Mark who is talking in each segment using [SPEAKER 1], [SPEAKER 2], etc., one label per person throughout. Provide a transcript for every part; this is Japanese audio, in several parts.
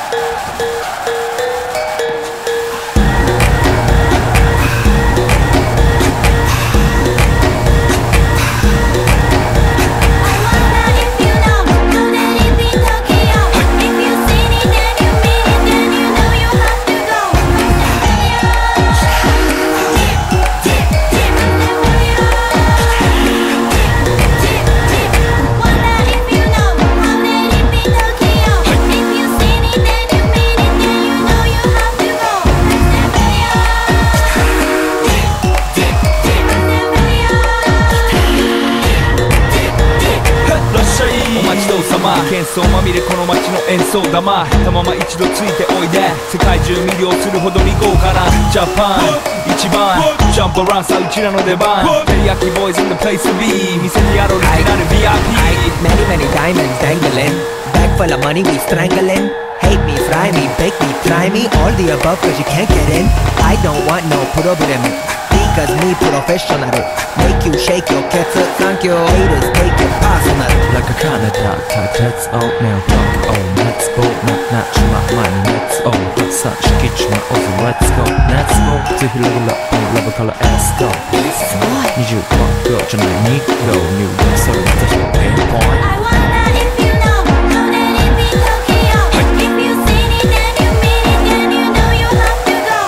[SPEAKER 1] 喧騒まみれこの街の演奏玉たまま一度ついておいで世界中魅了するほどに豪華なジャパン一番ジャンプアランさうちらの出番テリヤキボーイズ in the place to be 見せてやろうオリジナル VIP
[SPEAKER 2] Many diamonds dangling Bag full of money we strangling Hate me, fry me, bake me, try me All the above cause you can't get in I don't want no problem Because me professional Make you shake your cats Thank you haters take it personal
[SPEAKER 3] Like a Canada type Let's all now fuck all Let's go Not my money Let's all But such kitchen also Let's go Let's go ぜひレベルアップラブからエスト20万秒じゃない2秒入力それがぜひペインポイント
[SPEAKER 4] I wanna if you know Know that it be Tokyo If you seen it then you mean it Then you know you have to go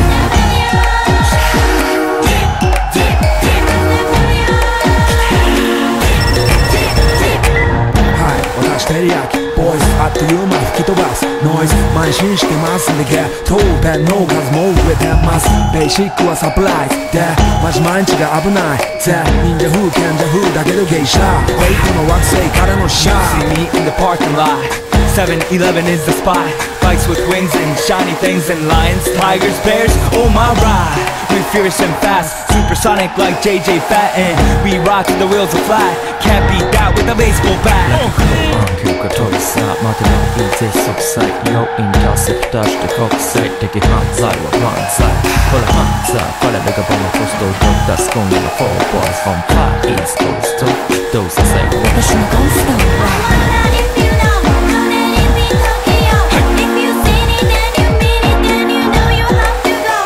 [SPEAKER 5] はい私テリヤキボーイズあっという間吹き飛ばすノイズ慢心してますんでゲットペンの数も増えてますベーシックはサプライズでマジ毎日が危ないぜ忍者風賢者風だけどゲイシャーウェイトの惑星からのシャー
[SPEAKER 1] See me in the parking lot 7-Eleven is the spot Bikes with wings and shiny things and lions, tigers, bears, oh my ride We fierce and fast, supersonic like JJ Fatten We rock till the wheels are flat Can't beat that with a baseball bat
[SPEAKER 3] 暗黒が取りさまでのいいぜ即歳要インターセプターして国際的犯罪は漫才これ犯罪彼らがバラコストを取り出す今夜の4 boys on fire East Coast どうさせ
[SPEAKER 4] 私のゴースト I wanna if you know Know that it be Tokyo If you seen it then you mean it Then you know you have to go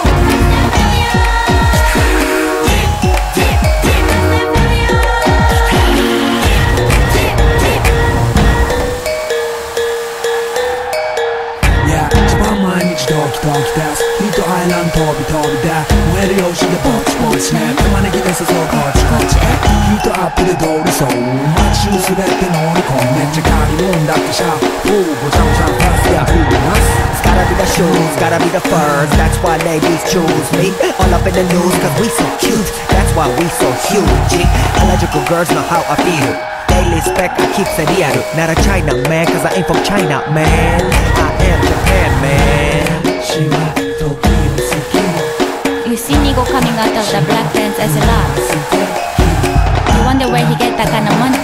[SPEAKER 5] Yeah 一番毎日ドキドキですヒートアイランド飛び飛びで燃える用紙でぼちぼちね玉ねぎで誘うこっちこっちヒートアップで通りそう街中すべて乗り込んめっちゃ借りるんだってシャープごちゃごちゃファストやフーナス
[SPEAKER 2] It's gotta be the shoes, gotta be the furs That's why ladies choose me All up in the news cause we so cute That's why we so huge Electrical girls know how I feel Daily spec I keep it real Not a China man cause I ain't from China man I am Japan man
[SPEAKER 4] You see Nigo coming out of the black pants as a lot You wonder where he get that kind of money